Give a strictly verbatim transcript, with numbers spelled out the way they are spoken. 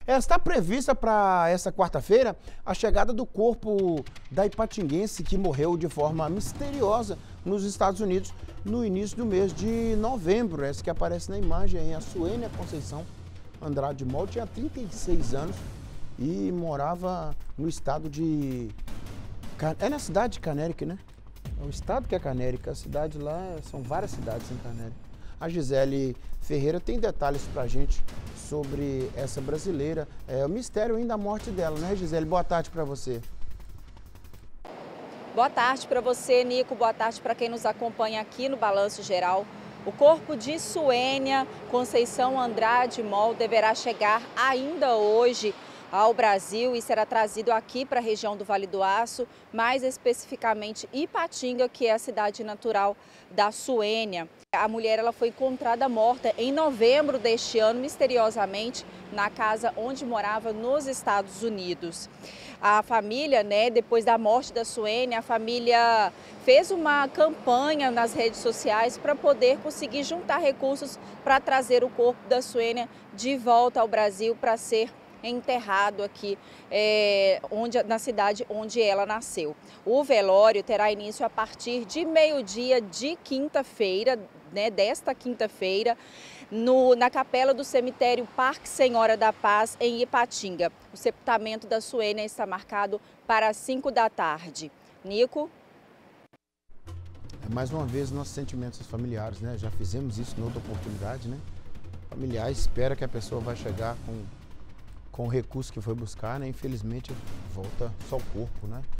É, está prevista para essa quarta-feira a chegada do corpo da ipatinguense que morreu de forma misteriosa nos Estados Unidos no início do mês de novembro. Essa que aparece na imagem aí, a Suênia Conceição Andrade Mol tinha trinta e seis anos e morava no estado de... É na cidade de Canérica, né? É o estado que é Canérica, a cidade lá, são várias cidades em Canérica. A Gisele Ferreira tem detalhes pra gente sobre essa brasileira, é o mistério ainda da morte dela, né, Gisele? Boa tarde para você. Boa tarde para você, Nico. Boa tarde para quem nos acompanha aqui no Balanço Geral. O corpo de Suênia Conceição Andrade Mol deverá chegar ainda hoje ao Brasil e será trazido aqui para a região do Vale do Aço, mais especificamente Ipatinga, que é a cidade natural da Suênia. A mulher ela foi encontrada morta em novembro deste ano, misteriosamente, na casa onde morava nos Estados Unidos. A família, né, depois da morte da Suênia, a família fez uma campanha nas redes sociais para poder conseguir juntar recursos para trazer o corpo da Suênia de volta ao Brasil para ser enterrado aqui é, onde, na cidade onde ela nasceu. O velório terá início a partir de meio-dia de quinta-feira, né, desta quinta-feira, na capela do cemitério Parque Senhora da Paz, em Ipatinga. O sepultamento da Suênia está marcado para as cinco da tarde. Nico? Mais uma vez, nossos sentimentos familiares, né? Já fizemos isso em outra oportunidade, né? Familiares espera que a pessoa vai chegar com com o recurso que foi buscar, né? Infelizmente volta só o corpo, né?